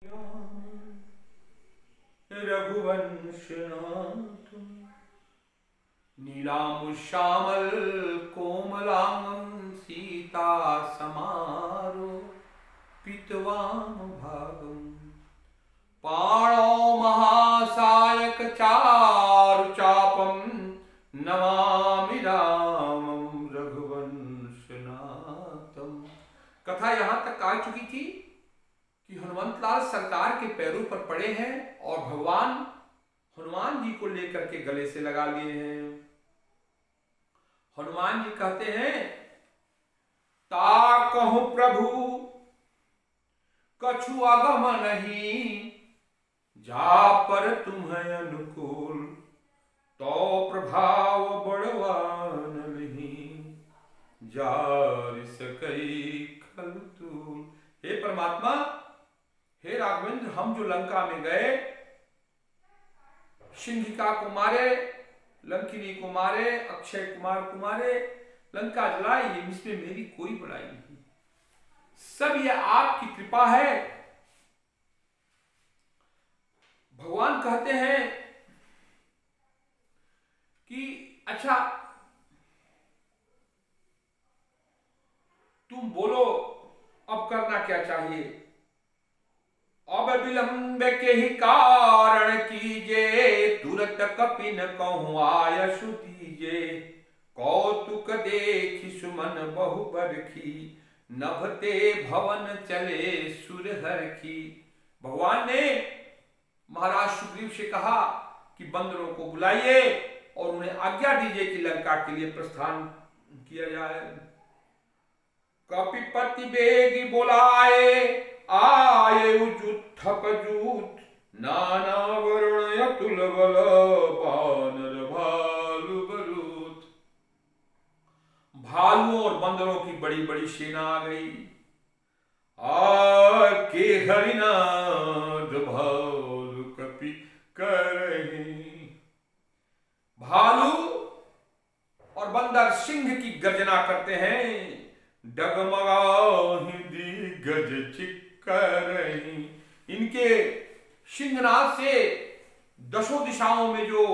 रघुवंश नीलाम्बुश्यामल कोमलांगं सीता समारो पीतवाम भागं पाणौ महासायक चारुचापं नमामि रामं रघुवंशनाथम। कथा यहाँ तक आ चुकी थी कि हनुमंतलाल सरकार के पैरों पर पड़े हैं और भगवान हनुमान जी को लेकर के गले से लगा लिए हैं। हनुमान जी कहते हैं, ता कहूं प्रभु कछु अगम नहीं, जा पर तुम्हें अनुकूल तो प्रभाव बड़वान नहीं, जार सकई खलतूल। हे परमात्मा, हे राघवेंद्र, हम जो लंका में गए, सिंहिका को मारे, लंकिनी को मारे, अक्षय कुमार को मारे, लंका जलाई, इसमें मेरी कोई बड़ाई नहीं, सब ये आपकी कृपा है। भगवान कहते हैं कि अच्छा तुम बोलो अब करना क्या चाहिए। अब विलंब के ही कारण कीजे, तुरत कपिन कहूं आयसु दीजे, कौतुक देखि सुमन बहु बरखी, नभते भवन चले सुरहर की। भगवान ने महाराज सुग्रीव से कहा कि बंदरों को बुलाइए और उन्हें आज्ञा दीजिए कि लंका के लिए प्रस्थान किया जाए। कपिपति बेगी बुलाए, आये उजुत्थक जूत, नाना वर्ण अतुल बल, बानर भालु बरूत। भालुओं और बंदरों की बड़ी बड़ी सेना आ गई। के हरिनाद भालु कपि करहि। भालू और बंदर सिंह की गर्जना करते हैं। डगमगाहि दिग्गज चिक्करहि। इनके सिंहनाद से दसों दिशाओं में जो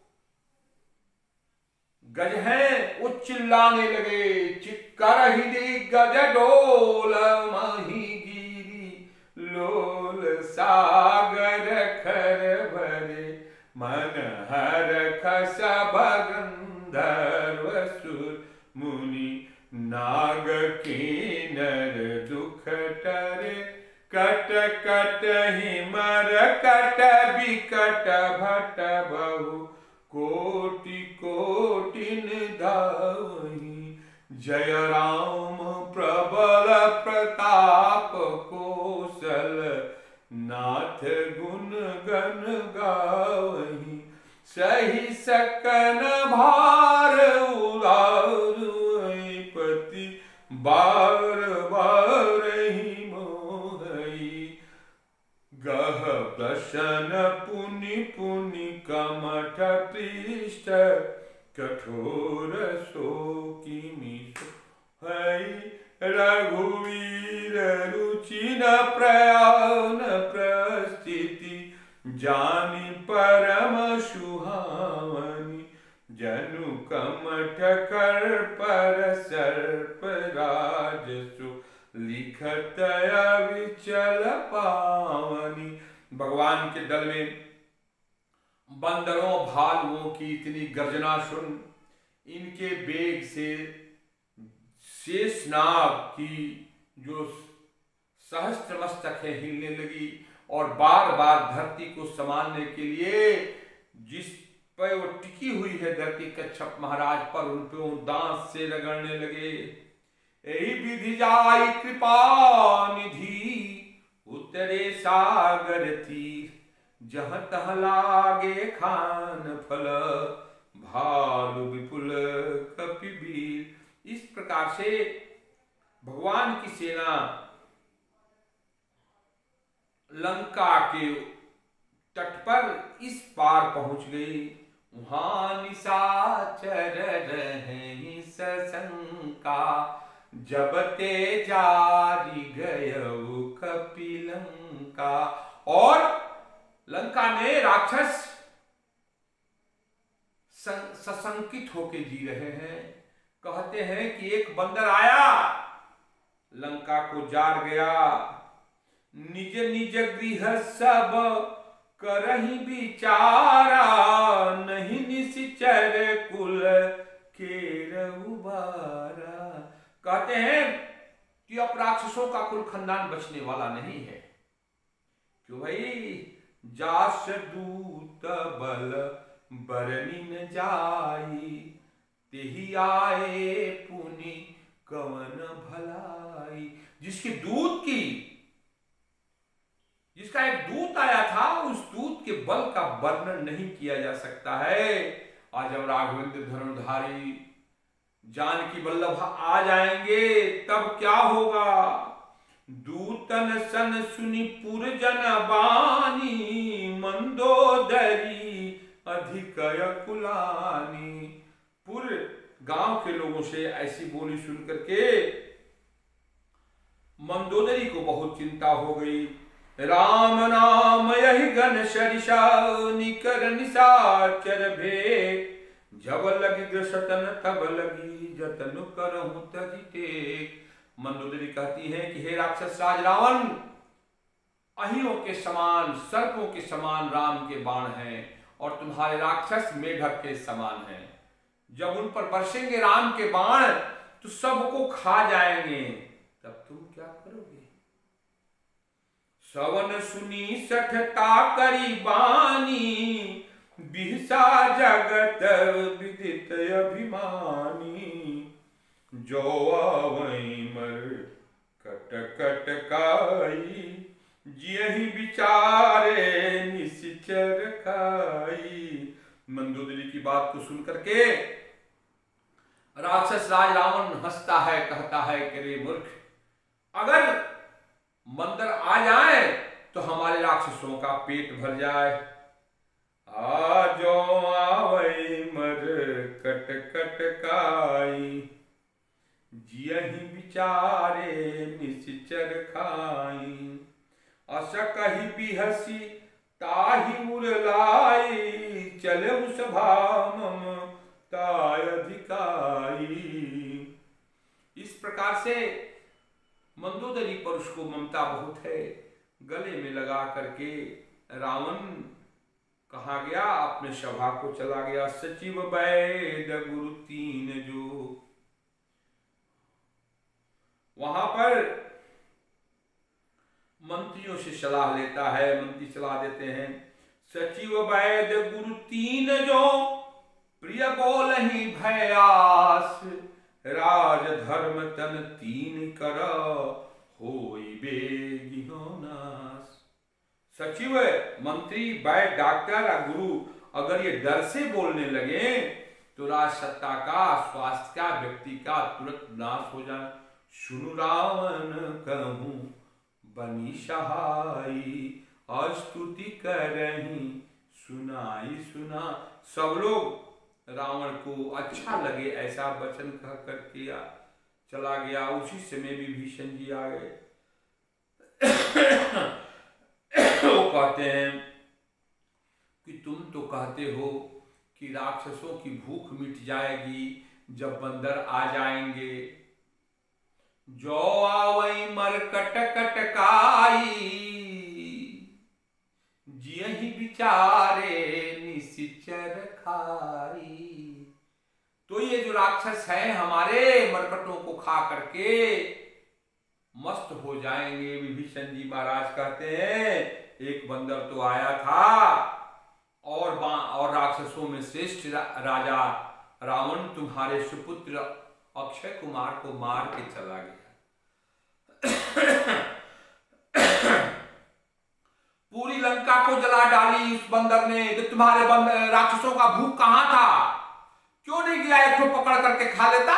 गज हैं वो चिल्लाने लगे। चिक्करहि दिग्गज डोल मही गिरी, लोल सागर खर भरे, मन हर खस गंधर्व सुर मुनि, नाग किन्नर दुख टरे, कट कट हिमर कट बिकट भट बहु, कोटि कोटि निधावहि। जय राम प्रबल प्रताप कौशल, नाथ गुण गण गावहि। सही सकन भार उदारु, पति बार बार ही मोहई। गह दशन पुनि पुनि कमठ पृष्ठ, कठोर शोकिनी है। रघुवीर रुचि न प्रयान प्रस्थिति, जानी परम सुहावनी। जनु कमठ कर पर सर्प राजसु, लिखत अविचल पावनी। भगवान के दल में बंदरों भालुओं की इतनी गर्जना सुन, इनके वेग से शेषनाग की जो सहस्त्र मस्तक है हिलने लगी और बार बार धरती को संभालने के लिए जिस पर वो टिकी हुई है धरती, कच्छप महाराज पर, उन पे वो दांत से रगड़ने लगे। यही विधि जाई कृपा निधि, उतरे सागर तीर, जहाँ तहाँ लागे खान फल, भालु विपुल कपिवीर। इस प्रकार से भगवान की सेना लंका के तट पर इस पार पहुंच गई। वहां निशाचर रहे सशंका, जब ते जारी गयौ कपिलंका। लंका, और लंका में राक्षस सशंकित होके जी रहे हैं। कहते हैं कि एक बंदर आया, लंका को जार गया, निज निज गृह सब करहि विचारा, नहीं निश्चर कुल केर उबारा। कहते हैं कि अब राक्षसों का कुल खानदान बचने वाला नहीं है। क्यों भाई? जास दूत बल बरनी न जाई, तेही आए पुनि कवन भलाई। जिसका एक दूत आया था, उस दूत के बल का वर्णन नहीं किया जा सकता है। आज जब राघवेंद्र धनुर्धारी जानकी वल्लभ आ जाएंगे तब क्या होगा? दूतन सन सुनी पुरजन बानी, मंदोदरी अधिक कुलानी। पूरे गांव के लोगों से ऐसी बोली सुनकर के मंदोदरी को बहुत चिंता हो गई। राम नाम यही गण सरिसा, निकर निशाचर भेद, जब लगी ग्रसतन तब लगी जतन करहूं तजी टेक। मंदोदरी कहती है कि हे राक्षस राज रावण, अहियों के समान, सर्पों के समान राम के बाण हैं, और तुम्हारे राक्षस मेढक के समान हैं। जब उन पर बरसेंगे राम के बाण तो सबको खा जाएंगे, तब तुम क्या करोगे? सवन सुनी सठता करी बानी, बिहसा जगत विदित अभिमानी। जो आवई मर कट कट काई, जियहि विचारे निश्चर खाई। मंदोदरी की बात को सुन करके राक्षस राज रावण हंसता है, कहता है कि रे मूर्ख, अगर बंदर आ जाए तो हमारे राक्षसों का पेट भर जाए। आजो आवई मर कट कट काई, जियहि विचारे निश्चर खाई। अस कहि बिहसी ताहि उरलाई, चले सभा मम ताय अधिकारी। इस प्रकार से मंदोदरी पर उसको ममता बहुत है। गले में लगा करके रावण कहा गया, अपने सभा को चला गया। सचिव वैद गुरु तीन जो, वहां पर मंत्रियों से सलाह लेता है। मंत्री सलाह देते हैं, सचिव वैद गुरु तीन जो, प्रिय बोल ही भयास, राज धर्म तन तीन कर, होई बेगिनो नास। सचिव, मंत्री, वैद, डॉक्टर और गुरु अगर ये डर से बोलने लगे तो राज सत्ता का, स्वास्थ्य का, व्यक्ति का तुरंत नाश हो जाए। सुनु रावण कहूं बनी सहाई, अस्तुति करही सुनाई सुना। सब लोग रावण को अच्छा लगे ऐसा वचन कह कर किया, चला गया। उसी समय विभीषण जी आ गए। वो कहते हैं कि तुम तो कहते हो कि राक्षसों की भूख मिट जाएगी जब बंदर आ जाएंगे। जो आवई मर कट कट काई, जियहि विचारे निश्चर खाई। तो ये जो राक्षस है हमारे मरकटों को खा करके मस्त हो जाएंगे। विभीषण जी महाराज कहते हैं, एक बंदर तो आया था और राक्षसों में श्रेष्ठ राजा रावण तुम्हारे सुपुत्र अक्षय कुमार को मार के चला गया। पूरी लंका को जला डाली उस बंदर ने। तो तुम्हारे राक्षसों का भूख कहां था? क्यों नहीं गया एक तो पकड़ करके खा लेता?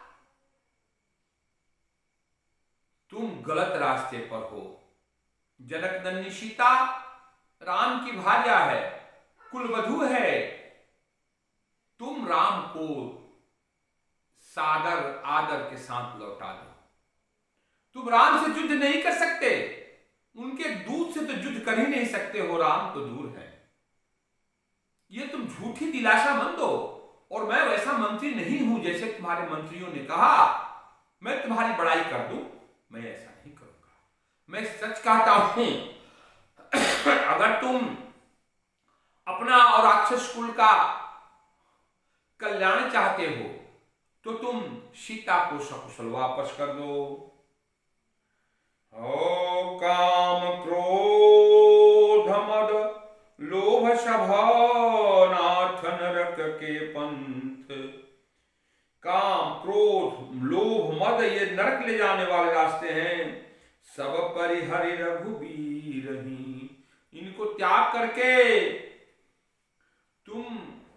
तुम गलत रास्ते पर हो। जनक नंदिनी सीता राम की भार्या है, कुलवधू है। तुम राम को सादर आदर के साथ लौटा दो। तुम राम से युद्ध नहीं कर सकते। उनके दूत से तो युद्ध कर ही नहीं सकते हो, राम तो दूर है। ये तुम झूठी दिलासा मत दो। और मैं वैसा मंत्री नहीं हूं जैसे तुम्हारे मंत्रियों ने कहा, मैं तुम्हारी बड़ाई कर दूं, मैं ऐसा नहीं करूंगा। मैं सच कहता हूं, अगर तुम अपना और राक्षस कुल का कल्याण चाहते हो तो तुम सीता को सकुशल वापस कर दो। ओ काम क्रोध मद लोभ सभा नाथ नरक के पंथ। काम क्रोध लोभ मद ये नरक ले जाने वाले रास्ते हैं। सब परिहरि रघुबीर ही, इनको त्याग करके तुम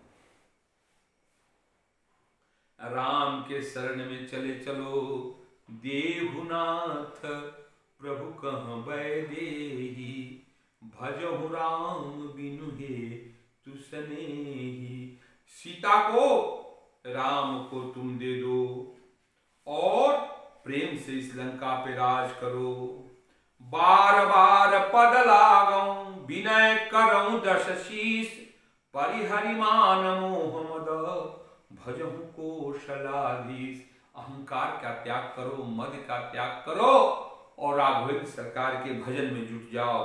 राम के शरण में चले चलो। देहुनाथ प्रभु कहाँ बैदेही, भजहु राम बिनु हे तु सनेही। सीता को राम को तुम दे दो और प्रेम से इस लंका पे राज करो। बार बार पद लागऊं विनय करऊं दश शीस, परिहरिमान मोह मद भजहु कौशलाधीश। अहंकार का त्याग करो, मद का त्याग करो और राघवेंद्र सरकार के भजन में जुट जाओ।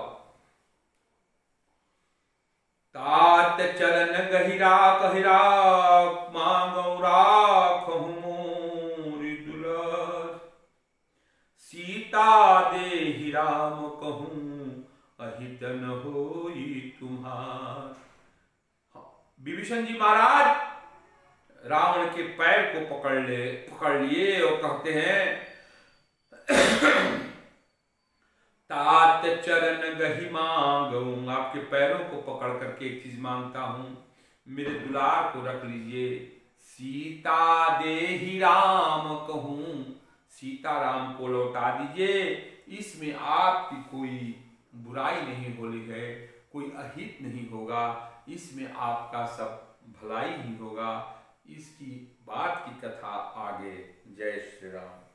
तात चरण गहिरा कहिरा मांगो राखहु मोरि दुलर, सीता देहि राम कहूं अहित न होई तुम्हार। विभीषण जी महाराज रावण के पैर को पकड़ लिए और कहते हैं, तात चरण गहि मांगऊं, आपके पैरों को पकड़ करके एक चीज मांगता हूं, मेरे दुलार को रख लीजिए। सीता देहि राम कहूं, सीता राम को लौटा दीजिए। इसमें आपकी कोई बुराई नहीं होली है, कोई अहित नहीं होगा, इसमें आपका सब भलाई ही होगा। इसकी बात की कथा आगे। जय श्री राम।